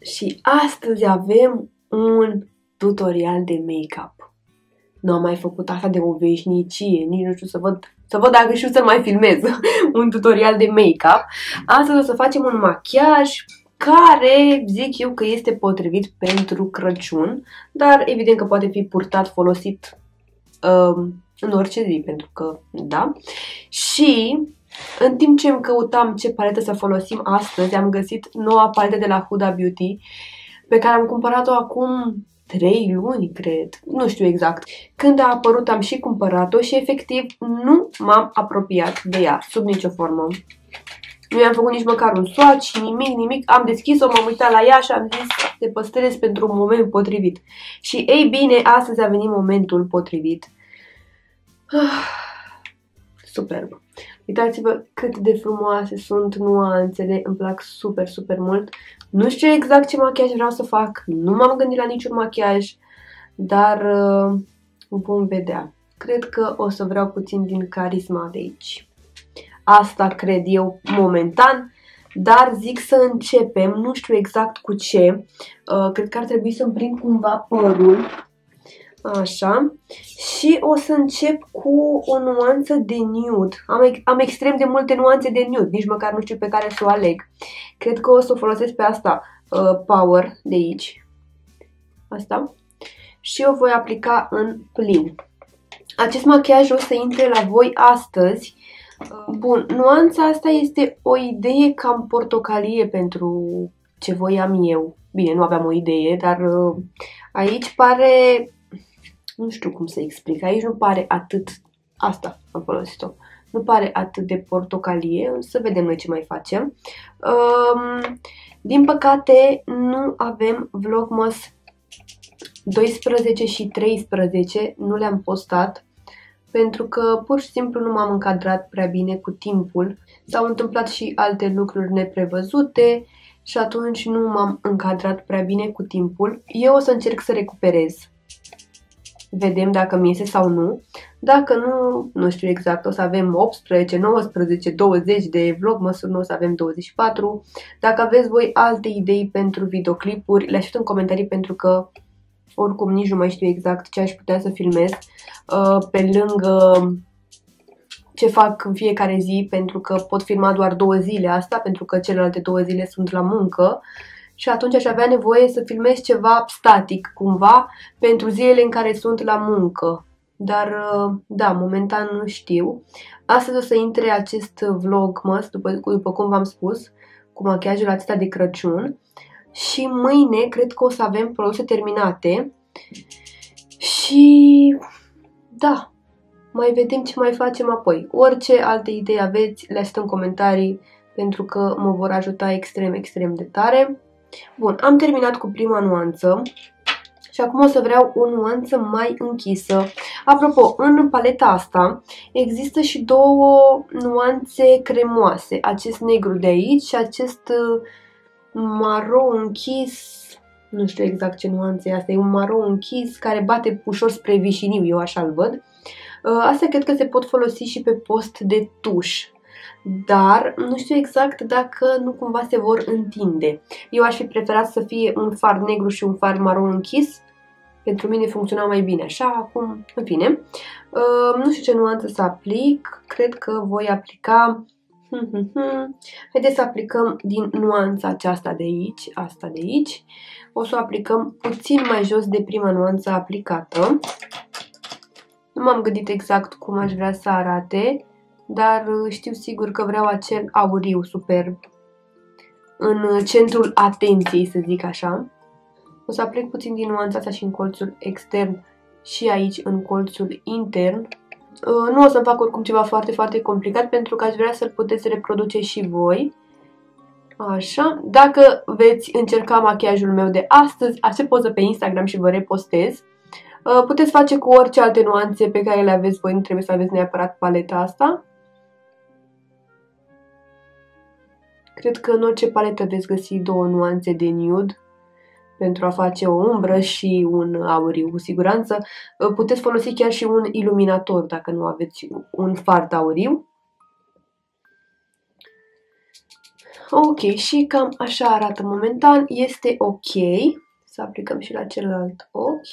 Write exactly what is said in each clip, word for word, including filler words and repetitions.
Și astăzi avem un tutorial de make-up. Nu am mai făcut asta de o veșnicie, nici nu știu să văd, să văd dacă știu să-l mai filmez. Un tutorial de make-up. Astăzi o să facem un machiaj care zic eu că este potrivit pentru Crăciun, dar evident că poate fi purtat, folosit um, în orice zi, pentru că da. Și în timp ce îmi căutam ce paletă să folosim astăzi, am găsit noua paletă de la Huda Beauty, pe care am cumpărat-o acum trei luni, cred, nu știu exact. Când a apărut am și cumpărat-o și efectiv nu m-am apropiat de ea, sub nicio formă. Nu i-am făcut nici măcar un swatch, nimic, nimic. Am deschis-o, m-am uitat la ea și am zis te păstrez pentru un moment potrivit. Și ei bine, astăzi a venit momentul potrivit. Superb! Uitați-vă cât de frumoase sunt nuanțele, îmi plac super, super mult. Nu știu exact ce machiaj vreau să fac, nu m-am gândit la niciun machiaj, dar uh, vom vedea. Cred că o să vreau puțin din carisma de aici. Asta cred eu momentan, dar zic să începem, nu știu exact cu ce. Uh, cred că ar trebui să-mi prind cumva părul. Așa. Și o să încep cu o nuanță de nude. Am, am extrem de multe nuanțe de nude, nici măcar nu știu pe care să o aleg. Cred că o să o folosesc pe asta, uh, Power, de aici. Asta. Și o voi aplica în pliu. Acest machiaj o să intre la voi astăzi. Uh, bun, nuanța asta este o idee cam portocalie pentru ce voiam eu. Bine, nu aveam o idee, dar uh, aici pare... Nu știu cum să explic, aici nu pare atât, asta am folosit-o, nu pare atât de portocalie, să vedem noi ce mai facem. Um, din păcate nu avem Vlogmas doisprezece și treisprezece, nu le-am postat, pentru că pur și simplu nu m-am încadrat prea bine cu timpul. S-au întâmplat și alte lucruri neprevăzute și atunci nu m-am încadrat prea bine cu timpul. Eu o să încerc să recuperez. Vedem dacă mi iese sau nu. Dacă nu, nu știu exact, o să avem optsprezece, nouăsprezece, douăzeci de vlogmasuri, nu o să avem douăzeci și patru. Dacă aveți voi alte idei pentru videoclipuri, le aștept în comentarii pentru că oricum nici nu mai știu exact ce aș putea să filmez pe lângă ce fac în fiecare zi, pentru că pot filma doar două zile asta, pentru că celelalte două zile sunt la muncă. Și atunci aș avea nevoie să filmez ceva static, cumva, pentru zilele în care sunt la muncă. Dar, da, momentan nu știu. Astăzi o să intre acest vlogmas, după, după cum v-am spus, cu machiajul acesta de Crăciun. Și mâine cred că o să avem produse terminate. Și, da, mai vedem ce mai facem apoi. Orice alte idei aveți, le aștept în comentarii, pentru că mă vor ajuta extrem, extrem de tare. Bun, am terminat cu prima nuanță și acum o să vreau o nuanță mai închisă. Apropo, în paleta asta există și două nuanțe cremoase. Acest negru de aici și acest maro închis, nu știu exact ce nuanță e asta, e un maro închis care bate ușor spre vișiniu, eu așa-l văd. Astea cred că se pot folosi și pe post de tuș. Dar nu știu exact dacă nu cumva se vor întinde. Eu aș fi preferat să fie un far negru și un far maron închis. Pentru mine funcționa mai bine așa, acum, în fine. Uh, nu știu ce nuanță să aplic. Cred că voi aplica... Haideți să aplicăm din nuanța aceasta de aici, asta de aici. O să o aplicăm puțin mai jos de prima nuanță aplicată. Nu m-am gândit exact cum aș vrea să arate, dar știu sigur că vreau acel auriu superb în centrul atenției, să zic așa. O să aplic puțin din nuanța asta și în colțul extern și aici în colțul intern. Nu o să fac oricum ceva foarte, foarte complicat, pentru că aș vrea să-l puteți reproduce și voi. Așa. Dacă veți încerca machiajul meu de astăzi, aștept poză pe Instagram și vă repostez. Puteți face cu orice alte nuanțe pe care le aveți voi, nu trebuie să aveți neapărat paleta asta. Cred că în orice paletă veți găsi două nuanțe de nude pentru a face o umbră și un auriu. Cu siguranță puteți folosi chiar și un iluminator dacă nu aveți un fard auriu. Ok, și cam așa arată momentan. Este ok. Să aplicăm și la celălalt ochi.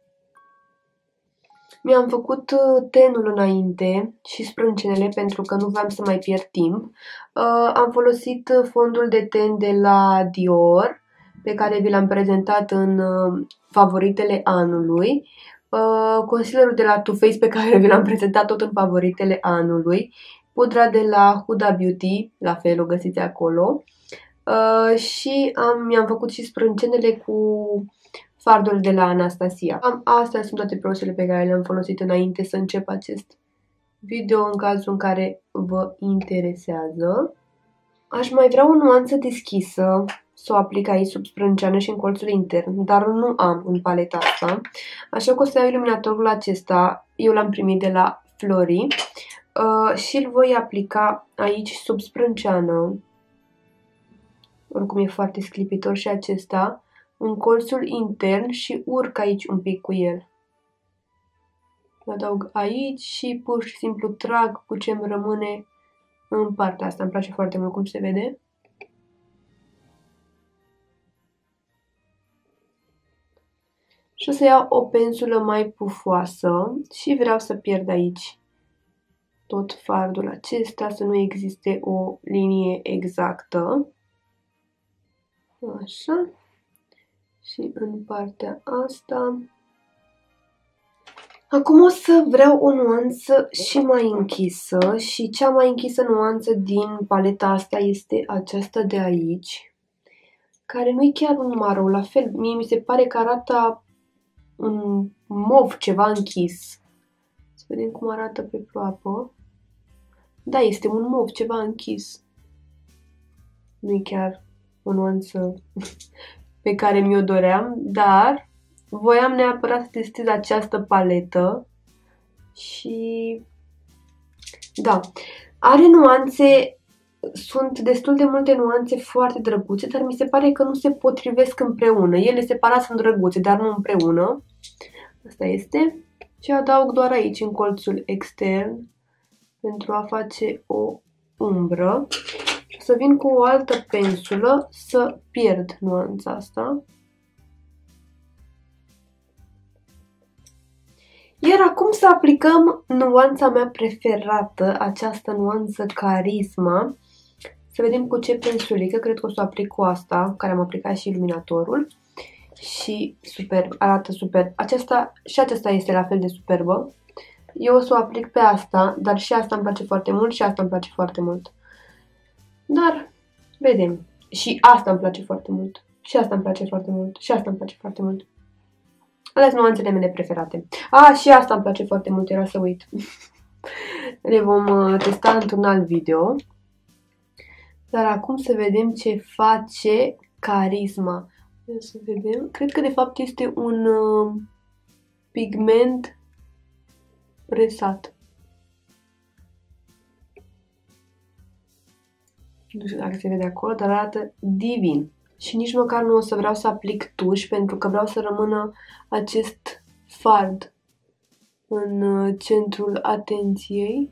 Mi-am făcut tenul înainte și sprâncenele pentru că nu vreau să mai pierd timp. Uh, am folosit fondul de ten de la Dior, pe care vi l-am prezentat în uh, favoritele anului. Uh, concealerul de la Too Faced, pe care vi l-am prezentat tot în favoritele anului. Pudra de la Huda Beauty, la fel o găsiți acolo. Uh, și am, mi-am făcut și sprâncenele cu fardul de la Anastasia. Am, astea sunt toate produsele pe care le-am folosit înainte să încep acest video, în cazul în care vă interesează. Aș mai vrea o nuanță deschisă, să o aplic aici sub sprânceană și în colțul intern, dar nu am în paleta asta. Așa că o să iau iluminatorul acesta, eu l-am primit de la Flori, uh, și îl voi aplica aici sub sprânceană. Oricum e foarte sclipitor și acesta, în colțul intern și urc aici un pic cu el. Îl adaug aici și pur și simplu trag cu ce îmi rămâne în partea asta. Îmi place foarte mult cum se vede. Și o să iau o pensulă mai pufoasă și vreau să pierd aici tot fardul acesta, să nu existe o linie exactă. Așa. Și în partea asta. Acum o să vreau o nuanță și mai închisă și cea mai închisă nuanță din paleta asta este aceasta de aici, care nu e chiar un maro, la fel, mie mi se pare că arată un mov ceva închis. Să vedem cum arată pe proapă. Da, este un mov ceva închis. Nu e chiar o nuanță pe care mi-o doream, dar voiam neapărat să testez această paletă și da, are nuanțe, sunt destul de multe nuanțe foarte drăguțe, dar mi se pare că nu se potrivesc împreună. Ele separat sunt drăguțe, dar nu împreună. Asta este. Și adaug doar aici, în colțul extern, pentru a face o umbră. Să vin cu o altă pensulă să pierd nuanța asta. Iar acum să aplicăm nuanța mea preferată, această nuanță Carisma. Să vedem cu ce pensulică, cred că o să o aplic cu asta, care am aplicat și iluminatorul. Și super, arată super. Aceasta, și aceasta este la fel de superbă. Eu o să o aplic pe asta, dar și asta îmi place foarte mult și asta îmi place foarte mult. Dar, vedem. Și asta îmi place foarte mult. Și asta îmi place foarte mult. Și asta îmi place foarte mult. Alea sunt nuanțele mele preferate. A, și asta îmi place foarte mult, era să uit. Le vom testa într-un alt video. Dar acum să vedem ce face Carisma. Să vedem. Cred că de fapt este un uh, pigment presat. Nu știu dacă se vede acolo, dar arată divin. Și nici măcar nu o să vreau să aplic tuș, pentru că vreau să rămână acest fard în centrul atenției.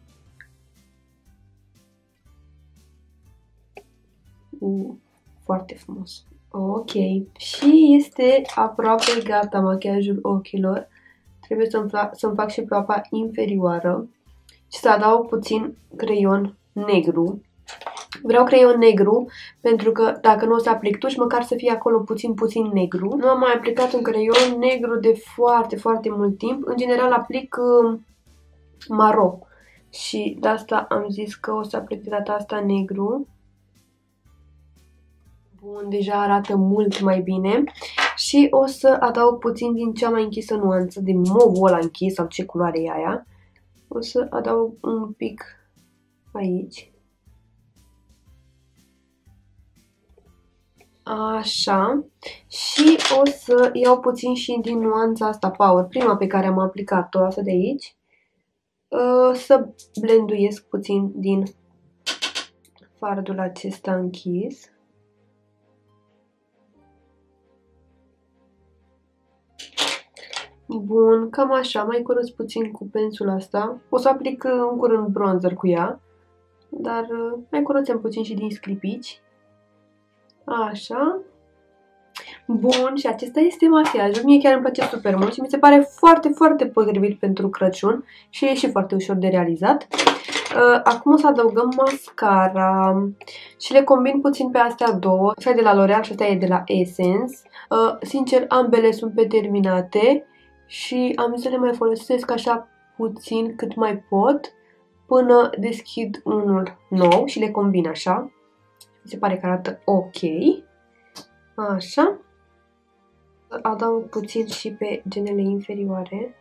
Uh, foarte frumos. Ok. Și este aproape gata machiajul ochilor. Trebuie să-mi fac, să-mi fac și proapa inferioară. Și să adaug puțin creion negru. Vreau creion negru, pentru că dacă nu o să aplic tuș, măcar să fie acolo puțin, puțin negru. Nu am mai aplicat un creion negru de foarte, foarte mult timp. În general aplic uh, maro. Și de asta am zis că o să aplic de data asta negru. Bun, deja arată mult mai bine. Și o să adaug puțin din cea mai închisă nuanță, din movul ăla închis, sau ce culoare e aia. O să adaug un pic aici. Așa. Și o să iau puțin și din nuanța asta Power, prima pe care am aplicat-o, asta de aici. Să blenduiesc puțin din fardul acesta închis. Bun, cam așa, mai curăț puțin cu pensula asta. O să aplic în curând bronzer cu ea, dar mai curățăm puțin și din sclipici. Așa. Bun, și acesta este machiajul. Mie chiar îmi place super mult și mi se pare foarte, foarte potrivit pentru Crăciun și e și foarte ușor de realizat. Acum o să adăugăm mascara și le combin puțin pe astea două. Asta e de la L'Oreal și asta e de la Essence. Sincer, ambele sunt preterminate și am zis să le mai folosesc așa puțin cât mai pot până deschid unul nou și le combin așa. Mi se pare că arată ok. Așa. Adaug puțin și pe genele inferioare.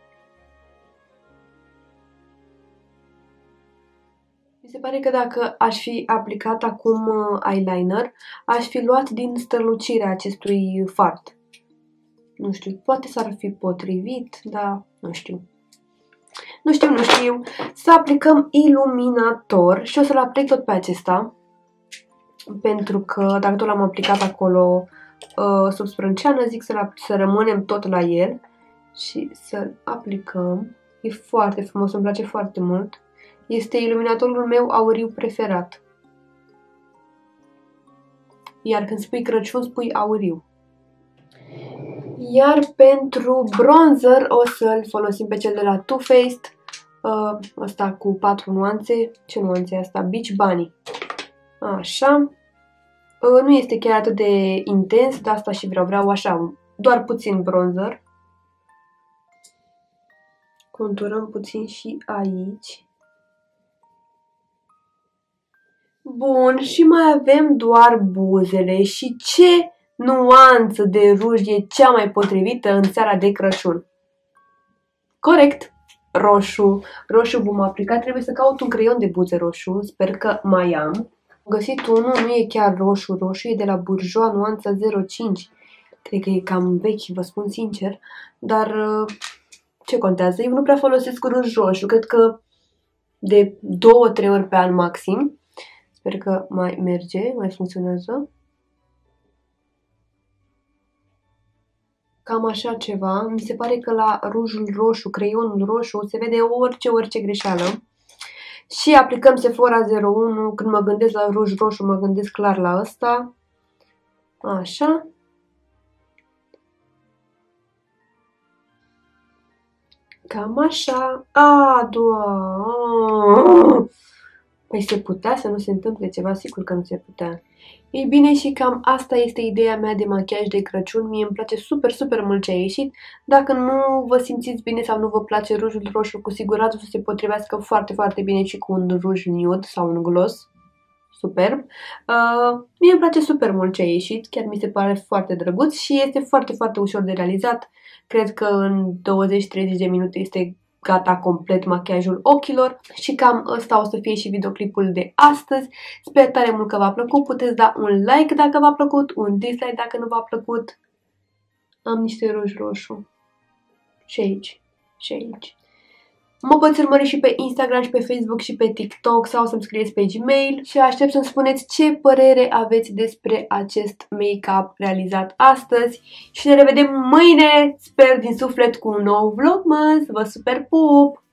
Mi se pare că dacă aș fi aplicat acum eyeliner, aș fi luat din strălucirea acestui fard. Nu știu, poate s-ar fi potrivit, dar nu știu. Nu știu, nu știu. Să aplicăm iluminator și o să-l aplic tot pe acesta. Pentru că dacă tot l-am aplicat acolo uh, sub sprânceană, zic să, să rămânem tot la el și să-l aplicăm. E foarte frumos, îmi place foarte mult. Este iluminatorul meu auriu preferat. Iar când spui Crăciun, spui auriu. Iar pentru bronzer o să-l folosim pe cel de la Too Faced. Uh, ăsta cu patru nuanțe. Ce nuanțe e asta? Beach Bunny. Așa. Uh, nu este chiar atât de intens, de asta și vreau. Vreau așa, doar puțin bronzer. Conturăm puțin și aici. Bun, și mai avem doar buzele. Și ce nuanță de ruj e cea mai potrivită în seara de Crăciun? Corect! Roșu. Roșu vom aplica. Trebuie să caut un creion de buze roșu. Sper că mai am. Am găsit unul, nu e chiar roșu. Roșu e de la Bourjois, nuanța zero cinci. Cred că e cam vechi, vă spun sincer. Dar ce contează? Eu nu prea folosesc ruj roșu. Cred că de două trei ori pe an maxim. Sper că mai merge, mai funcționează. Cam așa ceva. Mi se pare că la rujul roșu, creionul roșu, se vede orice, orice greșeală. Și aplicăm Sephora zero unu. Când mă gândesc la ruj roșu, mă gândesc clar la ăsta. Așa. Cam așa. A, doar. Păi se putea să nu se întâmple ceva? Sigur că nu se putea. Ei bine, și cam asta este ideea mea de machiaj de Crăciun. Mie îmi place super, super mult ce a ieșit. Dacă nu vă simțiți bine sau nu vă place rujul roșu, cu siguranță o să se potrivească foarte, foarte bine și cu un ruj nude sau un gloss. Superb. Uh, mie îmi place super mult ce a ieșit. Chiar mi se pare foarte drăguț și este foarte, foarte ușor de realizat. Cred că în douăzeci treizeci de minute este gata complet machiajul ochilor și cam ăsta o să fie și videoclipul de astăzi. Sper tare mult că v-a plăcut. Puteți da un like dacă v-a plăcut, un dislike dacă nu v-a plăcut. Am niște ruj roșu. Și aici. Și aici. Mă poți urmări și pe Instagram și pe Facebook și pe TikTok sau să-mi scrieți pe Gmail și aștept să-mi spuneți ce părere aveți despre acest make-up realizat astăzi și ne revedem mâine, sper din suflet, cu un nou vlogmas. Vă super pup!